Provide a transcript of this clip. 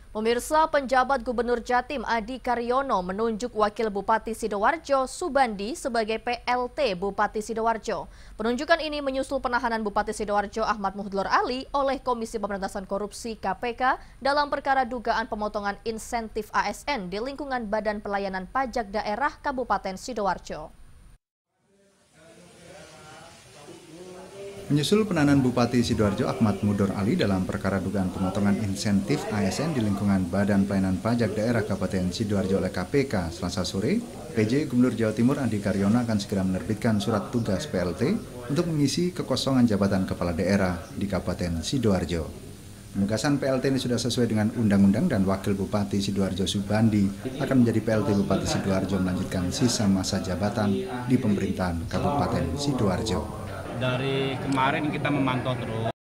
Pemirsa, penjabat Gubernur Jatim Adi Karyono menunjuk Wakil Bupati Sidoarjo Subandi sebagai PLT Bupati Sidoarjo. Penunjukan ini menyusul penahanan Bupati Sidoarjo Ahmad Muhdlor Ali oleh Komisi Pemberantasan Korupsi KPK dalam perkara dugaan pemotongan insentif ASN di lingkungan Badan Pelayanan Pajak Daerah Kabupaten Sidoarjo. Menyusul penahanan Bupati Sidoarjo Ahmad Muhdlor Ali dalam perkara dugaan pemotongan insentif ASN di lingkungan Badan Pelayanan Pajak Daerah Kabupaten Sidoarjo oleh KPK Selasa sore, PJ Gubernur Jawa Timur Adi Karyono akan segera menerbitkan surat tugas PLT untuk mengisi kekosongan jabatan kepala daerah di Kabupaten Sidoarjo. Penugasan PLT ini sudah sesuai dengan undang-undang dan Wakil Bupati Sidoarjo Subandi akan menjadi PLT Bupati Sidoarjo melanjutkan sisa masa jabatan di pemerintahan Kabupaten Sidoarjo. Dari kemarin kita memantau terus.